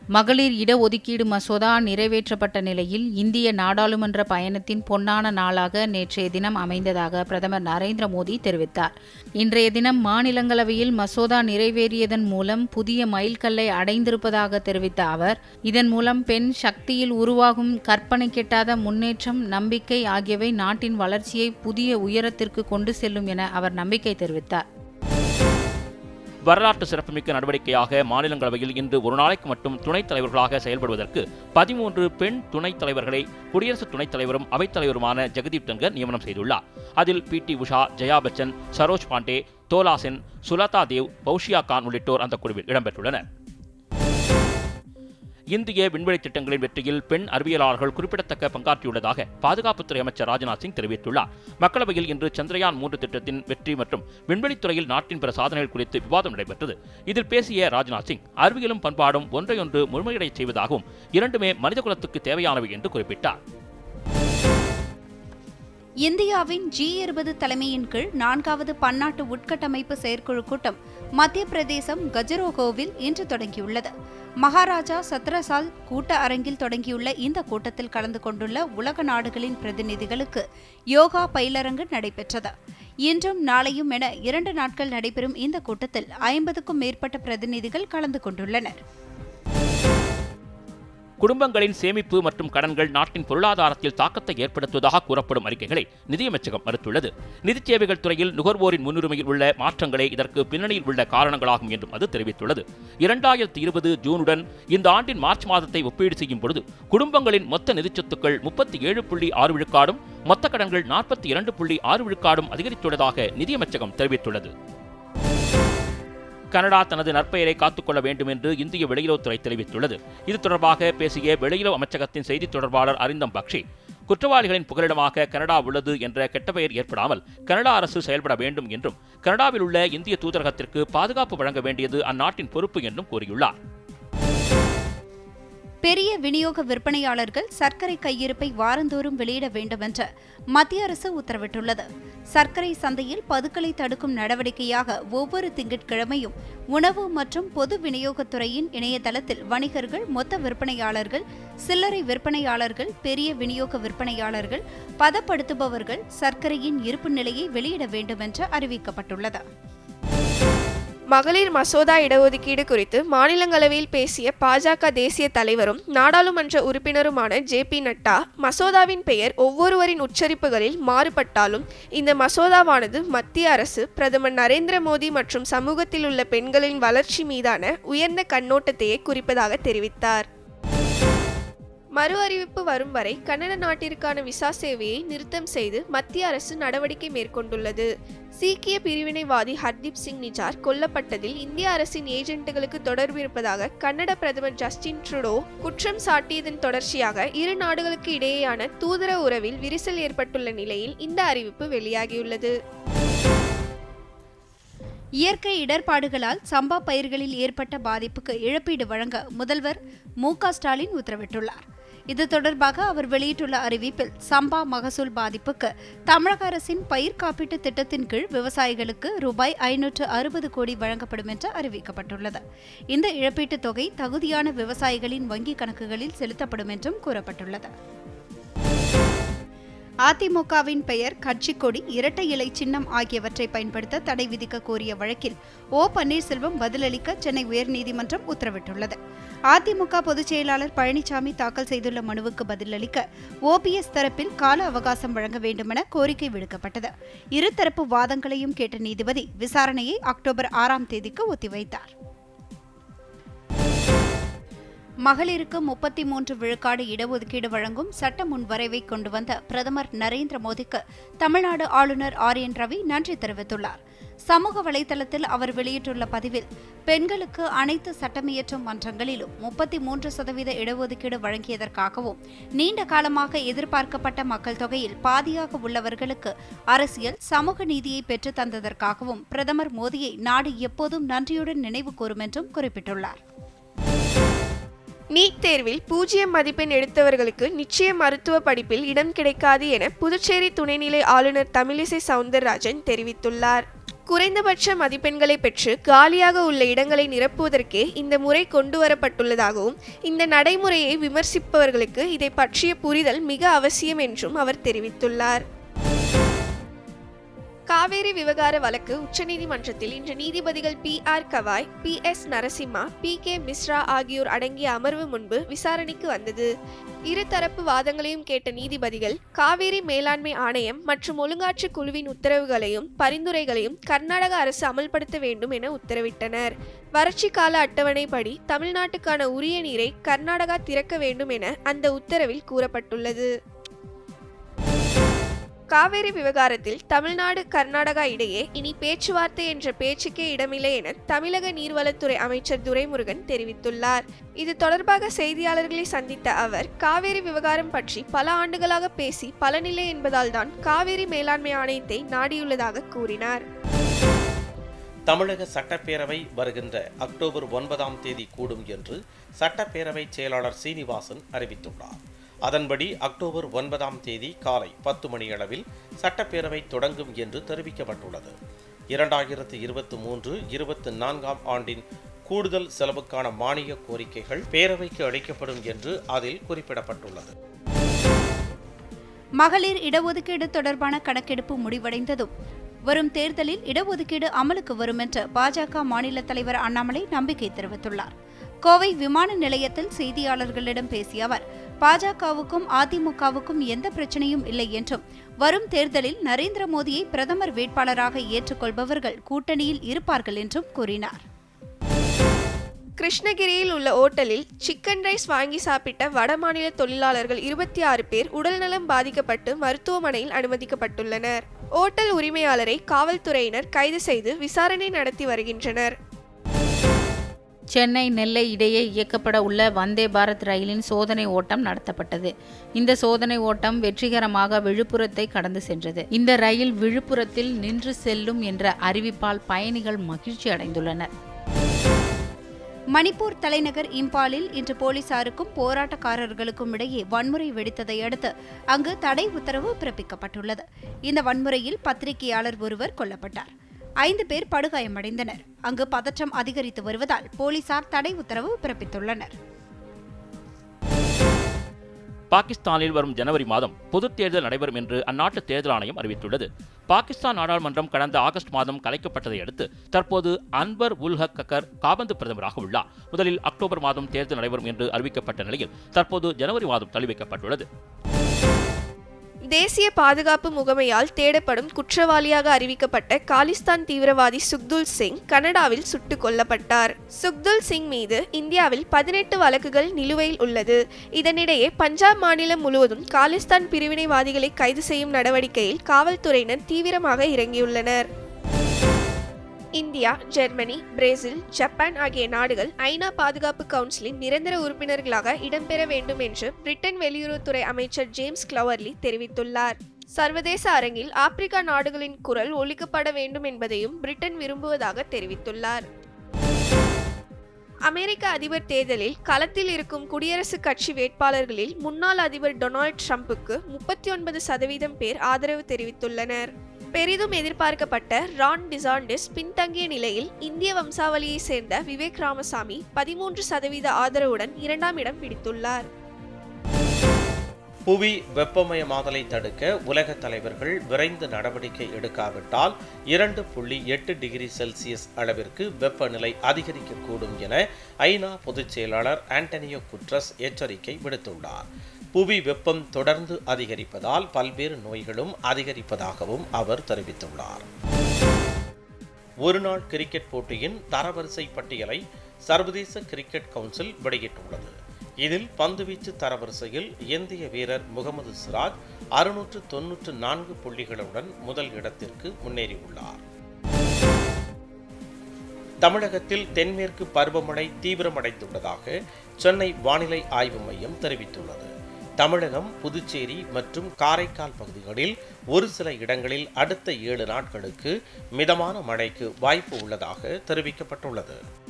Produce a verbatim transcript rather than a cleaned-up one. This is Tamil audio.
மகளிர் இடஒதுக்கீடு மசோதா நிறைவேற்றப்பட்ட நிலையில் இந்திய நாடாளுமன்ற பயணத்தின் பொன்னான நாளாக நேற்றைய தினம் அமைந்ததாக பிரதமர் நரேந்திர மோடி தெரிவித்தார். இன்றைய தினம் மாநிலங்களவையில் மசோதா நிறைவேறியதன் மூலம் புதிய மைல்கல்லை அடைந்திருப்பதாக தெரிவித்த அவர், இதன் மூலம் பெண் சக்தியில் உருவாகும் கற்பனை கெட்டாத முன்னேற்றம், நம்பிக்கை ஆகியவை நாட்டின் வளர்ச்சியை புதிய உயரத்திற்கு கொண்டு செல்லும் என அவர் நம்பிக்கை தெரிவித்தார். வரலாற்று சிறப்புமிக்க நடவடிக்கையாக மாநிலங்களவையில் இன்று ஒரு நாளைக்கு மட்டும் துணைத் தலைவர்களாக செயல்படுவதற்கு பதிமூன்று பெண் துணைத் தலைவர்களை குடியரசு துணைத் தலைவரும் அவைத்தலைவருமான ஜெகதீப் தங்கர் நியமனம் செய்துள்ளார். அதில் பி டி உஷா, ஜெயா பச்சன், சரோஜ் பாண்டே, தோலா சென், சுலதா தேவ், பௌஷியா கான் உள்ளிட்டோர் அந்த குழுவில் இடம்பெற்றுள்ளனர். இந்திய விண்வெளி திட்டங்களின் வெற்றியில் பெண் அறிவியலாளர்கள் குறிப்பிடத்தக்க பங்காற்றியுள்ளதாக பாதுகாப்புத்துறை அமைச்சர் ராஜ்நாத் சிங் தெரிவித்துள்ளார். மக்களவையில் இன்று சந்திரயான் மூன்று திட்டத்தின் வெற்றி மற்றும் விண்வெளித்துறையில் நாட்டின் பிற சாதனைகள் குறித்து விவாதம் நடைபெற்றது. இதில் பேசிய ராஜ்நாத் சிங், அறிவியலும் பண்பாடும் ஒன்றையொன்று முழுமையடைச் செய்வதாகவும் இரண்டுமே மனிதகுலத்துக்கு தேவையானவை என்று குறிப்பிட்டார். இந்தியாவின் ஜி இருபது தலைமையின் கீழ் நான்காவது பன்னாட்டு உட்கட்டமைப்பு செயற்குழு கூட்டம் மத்திய பிரதேசம் கஜரோகோவில் இன்று தொடங்கியுள்ளது. மகாராஜா சத்ரசால் கூட்ட அரங்கில் தொடங்கியுள்ள இந்த கூட்டத்தில் கலந்து கொண்டுள்ள உலக நாடுகளின் பிரதிநிதிகளுக்கு யோகா பயிலரங்கு நடைபெற்றது. இன்றும் நாளையும் என இரண்டு நாட்கள் நடைபெறும் இந்த கூட்டத்தில் ஐம்பதுக்கும் மேற்பட்ட பிரதிநிதிகள் கலந்து கொண்டுள்ளனர். குடும்பங்களின் சேமிப்பு மற்றும் கடன்கள் நாட்டின் பொருளாதாரத்தில் தாக்கத்தை ஏற்படுத்துவதாக கூறப்படும் அறிக்கைகளை நிதியமைச்சகம் மறுத்துள்ளது. நிதிச் சேவைகள் துறையில் நுகர்வோரின் முன்னுரிமையில் உள்ள மாற்றங்களே இதற்கு பின்னணியில் உள்ள காரணங்களாகும் என்றும் அது தெரிவித்துள்ளது. இரண்டாயிரத்தி இருபது ஜூனுடன் இந்த ஆண்டின் மார்ச் மாதத்தை ஒப்பீடு செய்யும் பொழுது குடும்பங்களின் மொத்த நிதிச் சொத்துக்கள் முப்பத்தி ஏழு புள்ளி ஆறு விழுக்காடும் மொத்த கடன்கள் நாற்பத்தி இரண்டு புள்ளி ஆறு விழுக்காடும் அதிகரித்துள்ளதாக நிதியமைச்சகம் தெரிவித்துள்ளது. கனடா தனது நற்பெயரை காத்துக்கொள்ள வேண்டும் என்று இந்திய வெளியுறவுத்துறை தெரிவித்துள்ளது. இது தொடர்பாக பேசிய வெளியுறவு அமைச்சகத்தின் செய்தித் தொடர்பாளர் அரிந்தம் பக்ஷி, குற்றவாளிகளின் புகலிடமாக கனடா உள்ளது என்ற கெட்ட பெயர் ஏற்படாமல் கனடா அரசு செயல்பட வேண்டும் என்றும் கனடாவில் உள்ள இந்திய தூதரகத்திற்கு பாதுகாப்பு வழங்க வேண்டியது அந்நாட்டின் பொறுப்பு என்றும் கூறியுள்ளார். பெரிய விநியோக விற்பனையாளர்கள் சர்க்கரை கையிருப்பை வாரந்தோறும் வெளியிட வேண்டும் என்று மத்திய அரசு உத்தரவிட்டுள்ளது. சர்க்கரை சந்தையில் பதுக்கலை தடுக்கும் நடவடிக்கையாக ஒவ்வொரு திங்கட்கிழமையும் உணவு மற்றும் பொது விநியோகத்துறையின் இணையதளத்தில் வணிகர்கள், மொத்த விற்பனையாளர்கள், சில்லறை விற்பனையாளர்கள், பெரிய விநியோக விற்பனையாளர்கள், பதப்படுத்துபவர்கள் சர்க்கரையின் இருப்பு நிலையை வெளியிட வேண்டும் என்று அறிவிக்கப்பட்டுள்ளது. மகளிர் மசோதா இடஒதுக்கீடு குறித்து மாநிலங்களவையில் பேசிய பாஜக தேசிய தலைவரும் நாடாளுமன்ற உறுப்பினருமான ஜே பி நட்டா, மசோதாவின் பெயர் ஒவ்வொருவரின் உச்சரிப்புகளில் மாறுபட்டாலும் இந்த மசோதாவானது மத்திய அரசு, பிரதமர் நரேந்திர மோடி மற்றும் சமூகத்தில் உள்ள பெண்களின் வளர்ச்சி மீதான உயர்ந்த கண்ணோட்டத்தையே குறிப்பதாக தெரிவித்தார். மறு அறிவிப்பு வரும் வரை கனடா நாட்டிற்கான விசா சேவையை நிறுத்தம் செய்து மத்திய அரசு நடவடிக்கை மேற்கொண்டுள்ளது. சீக்கிய பிரிவினைவாதி ஹர்தீப் சிங் நிஜார் கொல்லப்பட்டதில் இந்திய அரசின் ஏஜென்ட்டுகளுக்கு தொடர்பு இருப்பதாக கன்னட பிரதமர் ஜஸ்டின் ட்ரூடோ குற்றம் சாட்டியதன் தொடர்ச்சியாக இரு நாடுகளுக்கு இடையேயான தூதர உறவில் விரிசல் ஏற்பட்டுள்ள நிலையில் இந்த அறிவிப்பு வெளியாகியுள்ளது. இயற்கை இடர்பாடுகளால் சம்பா பயிர்களில் ஏற்பட்ட பாதிப்புக்கு இழப்பீடு வழங்க முதல்வர் மு க ஸ்டாலின் உத்தரவிட்டுள்ளார். இது தொடர்பாக அவர் வெளியிட்டுள்ள அறிவிப்பில், சம்பா மகசூல் பாதிப்புக்கு தமிழக அரசின் பயிர் காப்பீட்டு திட்டத்தின் கீழ் விவசாயிகளுக்கு ரூபாய் ஐநூற்று அறுபது கோடி வழங்கப்படும் என்று அறிவிக்கப்பட்டுள்ளது. இந்த இழப்பீட்டுத் தொகை தகுதியான விவசாயிகளின் வங்கிக் கணக்குகளில் செலுத்தப்படும் என்றும் கூறப்பட்டுள்ளது. அதிமுகவின் பெயர், கட்சி கொடி, இரட்டை இலை சின்னம் ஆகியவற்றை பயன்படுத்த தடை விதிக்க கோரிய வழக்கில் ஓ பன்னீர்செல்வம் பதிலளிக்க சென்னை உயர்நீதிமன்றம் உத்தரவிட்டுள்ளது. அதிமுக பொதுச் செயலாளர் பழனிசாமி தாக்கல் செய்துள்ள மனுவுக்கு பதிலளிக்க ஓபிஎஸ் தரப்பில் கால அவகாசம் வழங்க வேண்டுமென கோரிக்கை விடுக்கப்பட்டது. இருதரப்பு வாதங்களையும் கேட்ட நீதிபதி விசாரணையை அக்டோபர் ஆறாம் தேதிக்கு ஒத்திவைத்தார். மகளிருக்கு முப்பத்தி மூன்று விழுக்காடு இடஒதுக்கீடு வழங்கும் சட்ட முன்வரைவை கொண்டு வந்த பிரதமர் நரேந்திர மோடிக்கு தமிழ்நாடு ஆளுநர் ஆர் என் ரவி நன்றி தெரிவித்துள்ளார். சமூக வலைதளத்தில் அவர் வெளியிட்டுள்ள பதிவில், பெண்களுக்கு அனைத்து சட்டமியற்றும் மன்றங்களிலும் முப்பத்தி மூன்று சதவீத இடஒதுக்கீடு வழங்கியதற்காகவும், நீண்ட காலமாக எதிர்பார்க்கப்பட்ட மக்கள் தொகையில் பாதியாக உள்ளவர்களுக்கு அரசியல் சமூக நீதியை பெற்றுத் தந்ததற்காகவும் பிரதமர் மோடியை நாடு எப்போதும் நன்றியுடன் நினைவு கூறும் என்றும் குறிப்பிட்டுள்ளார். நீட் தேர்வில் பூஜ்ஜியம் மதிப்பெண் எடுத்தவர்களுக்கு நிச்சய மருத்துவ படிப்பில் இடம் கிடைக்காது என புதுச்சேரி துணைநிலை ஆளுநர் தமிழிசை சவுந்தரராஜன் தெரிவித்துள்ளார். குறைந்தபட்ச மதிப்பெண்களை பெற்று காலியாக உள்ள இடங்களை நிரப்புவதற்கே இந்த முறை கொண்டு வரப்பட்டுள்ளதாகவும் இந்த நடைமுறையை விமர்சிப்பவர்களுக்கு இதை பற்றிய புரிதல் மிக அவசியம் என்றும் அவர் தெரிவித்துள்ளார். காவேரி விவகார வழக்கு உச்சநீதிமன்றத்தில் இன்று நீதிபதிகள் பி ஆர் கவாய், பி எஸ் நரசிம்மா, பி கே மிஸ்ரா ஆகியோர் அடங்கிய அமர்வு முன்பு விசாரணைக்கு வந்தது. இருதரப்பு வாதங்களையும் கேட்ட நீதிபதிகள் காவேரி மேலாண்மை ஆணையம் மற்றும் ஒழுங்காற்று குழுவின் உத்தரவுகளையும் பரிந்துரைகளையும் கர்நாடக அரசு அமல்படுத்த வேண்டும் என உத்தரவிட்டனர். வறட்சி கால அட்டவணைப்படி தமிழ்நாட்டுக்கான உரிய நீரை கர்நாடகா திறக்க வேண்டும் என அந்த உத்தரவில் கூறப்பட்டுள்ளது. காவேரி விவகாரத்தில் தமிழ்நாடு கர்நாடகா இடையே இனி பேச்சுவார்த்தை என்ற பேச்சுக்கே இடமில்லை என தமிழக நீர்வளத்துறை அமைச்சர் துரைமுருகன் தெரிவித்துள்ளார். இது தொடர்பாக செய்தியாளர்களை சந்தித்த அவர், காவேரி விவகாரம் பற்றி பல ஆண்டுகளாக பேசி பலனில்லை என்பதால் தான் காவேரி மேலாண்மை ஆணையத்தை நாடியுள்ளதாக கூறினார். தமிழக சட்டப்பேரவை வருகின்ற அக்டோபர் ஒன்பதாம் தேதி கூடும் என்று சட்டப்பேரவை செயலாளர் சீனிவாசன் அறிவித்துள்ளார். அதன்படி அக்டோபர் ஒன்பதாம் தேதி காலை பத்து மணி அளவில் சட்டப்பேரவை தொடங்கும் என்று தெரிவிக்கப்பட்டுள்ளது. இரண்டாயிரத்து இருபத்தி மூன்று இருபத்தி நான்காம் ஆண்டின் கூடுதல் செலவுக்கான மானிய கோரிக்கைகள் பேரவைக்கு அளிக்கப்படும் என்று அதில் குறிப்பிடப்பட்டுள்ளது. மகளிர் இடஒதுக்கீடு தொடர்பான கணக்கெடுப்பு முடிவடைந்ததும் வரும் தேர்தலில் இடஒதுக்கீடு அமலுக்கு வரும் என்று பாஜக மாநில தலைவர் அண்ணாமலை நம்பிக்கை தெரிவித்துள்ளார். கோவை விமான நிலையத்தில் செய்தியாளர்களிடம் பேசிய அவர், பாஜகவுக்கும் அதிமுகவுக்கும் எந்த பிரச்சனையும் இல்லை என்றும் வரும் தேர்தலில் நரேந்திர மோடியை பிரதமர் வேட்பாளராக ஏற்றுக்கொள்பவர்கள் கூட்டணியில் இருப்பார்கள் என்றும் கூறினார். கிருஷ்ணகிரியில் உள்ள ஓட்டலில் சிக்கன் ரைஸ் வாங்கி சாப்பிட்ட வடமாநில தொழிலாளர்கள் இருபத்தி ஆறு பேர் உடல்நலம் பாதிக்கப்பட்டு மருத்துவமனையில் அனுமதிக்கப்பட்டுள்ளனர். ஓட்டல் உரிமையாளரை காவல்துறையினர் கைது செய்து விசாரணை நடத்தி வருகின்றனர். சென்னை நெல்லை இடையே இயக்கப்பட உள்ள வந்தே பாரத் ரயிலின் சோதனை ஓட்டம் நடத்தப்பட்டது. இந்த சோதனை ஓட்டம் வெற்றிகரமாக விழுப்புரத்தை கடந்து சென்றது. இந்த ரயில் விழுப்புரத்தில் நின்று செல்லும் என்ற அறிவிப்பால் பயணிகள் மகிழ்ச்சி அடைந்துள்ளனர். மணிப்பூர் தலைநகர் இம்பாலில் இன்று போலீசாருக்கும் போராட்டக்காரர்களுக்கும் இடையே வன்முறை வெடித்ததை அடுத்து அங்கு தடை உத்தரவு பிறப்பிக்கப்பட்டுள்ளது. இந்த வன்முறையில் பத்திரிகையாளர் ஒருவர் கொல்லப்பட்டார். ஐந்து பேர் படுகாயமடைந்தனர். அங்கு பதற்றம் அதிகரித்து வருவதால் போலீசார் தடை உத்தரவு பிறப்பித்துள்ளனர். பாகிஸ்தானில் வரும் ஜனவரி மாதம் பொதுத் தேர்தல் நடைபெறும் என்று அந்நாட்டு தேர்தல் ஆணையம் அறிவித்துள்ளது. பாகிஸ்தான் நாடாளுமன்றம் கடந்த ஆகஸ்ட் மாதம் கலைக்கப்பட்டதை அடுத்து தற்போது அன்வர் உல் ஹக் கக்கர் காபந்து பிரதமராக உள்ளார். முதலில் அக்டோபர் மாதம் தேர்தல் நடைபெறும் என்று அறிவிக்கப்பட்ட நிலையில் தற்போது ஜனவரி மாதம் தள்ளி வைக்கப்பட்டுள்ளது. தேசிய பாதுகாப்பு முகமையால் தேடப்படும் குற்றவாளியாக அறிவிக்கப்பட்ட காலிஸ்தான் தீவிரவாதி சுக்துல் சிங் கனடாவில் சுட்டுக் கொல்லப்பட்டார். சுக்துல் சிங் மீது இந்தியாவில் பதினெட்டு வழக்குகள் நிலுவையில் உள்ளது. இதனிடையே பஞ்சாப் மாநிலம் முழுவதும் காலிஸ்தான் பிரிவினைவாதிகளை கைது செய்யும் நடவடிக்கையில் காவல்துறையினர் தீவிரமாக இறங்கியுள்ளனர். இந்தியா, ஜெர்மனி, பிரேசில், ஜப்பான் ஆகிய நாடுகள் ஐநா பாதுகாப்பு கவுன்சிலின் நிரந்தர உறுப்பினர்களாக இடம்பெற வேண்டும் என்று பிரிட்டன் வெளியுறவுத்துறை அமைச்சர் ஜேம்ஸ் கிளவர்லி தெரிவித்துள்ளார். சர்வதேச அரங்கில் ஆப்பிரிக்கா நாடுகளின் குரல் ஒலிக்கப்பட வேண்டும் என்பதையும் பிரிட்டன் விரும்புவதாக தெரிவித்துள்ளார். அமெரிக்க அதிபர் தேர்தலில் களத்தில் இருக்கும் குடியரசுக் கட்சி வேட்பாளர்களில் முன்னாள் அதிபர் டொனால்ட் ட்ரம்புக்கு முப்பத்தி ஒன்பது சதவீதம் பேர் ஆதரவு தெரிவித்துள்ளனர். பெரிதும் எதிர்பார்க்கப்பட்ட ரான் டிசாண்டிஸ் பின்தங்கிய நிலையில் இந்திய வம்சாவளியை சேர்ந்த விவேக் ராமசாமி பதிமூன்று சதவீத ஆதரவுடன் இரண்டாம் இடம் பிடித்துள்ளார். புவி வெப்பமயமாதலை தடுக்க உலக தலைவர்கள் விரைந்து நடவடிக்கை எடுக்காவிட்டால் இரண்டு புள்ளி எட்டு டிகிரி செல்சியஸ் அளவிற்கு வெப்பநிலை அதிகரிக்கக்கூடும் என ஐநா பொதுச் செயலாளர் ஆண்டனியோ குட்ரஸ் எச்சரிக்கை விடுத்துள்ளார். புவி வெப்பம் தொடர்ந்து அதிகரிப்பதால் பல்வேறு நோய்களும் அதிகரிப்பதாகவும் அவர் தெரிவித்துள்ளார். ஒருநாள் கிரிக்கெட் போட்டியின் தரவரிசை பட்டியலை சர்வதேச கிரிக்கெட் கவுன்சில் வெளியிட்டுள்ளது. இதில் பந்துவீச்சு தரவரிசையில் இந்திய வீரர் முகமது சிராஜ் அறுநூற்று தொன்னூற்று நான்கு புள்ளிகளுடன் முதல் இடத்திற்கு முன்னேறியுள்ளார். தமிழகத்தில் தென்மேற்கு பருவமழை தீவிரமடைந்துள்ளதாக சென்னை வானிலை ஆய்வு மையம் தெரிவித்துள்ளது. தமிழகம், புதுச்சேரி மற்றும் காரைக்கால் பகுதிகளில் ஒரு சில இடங்களில் அடுத்த ஏழு நாட்களுக்கு மிதமான மழைக்கு வாய்ப்பு உள்ளதாக தெரிவிக்கப்பட்டுள்ளது.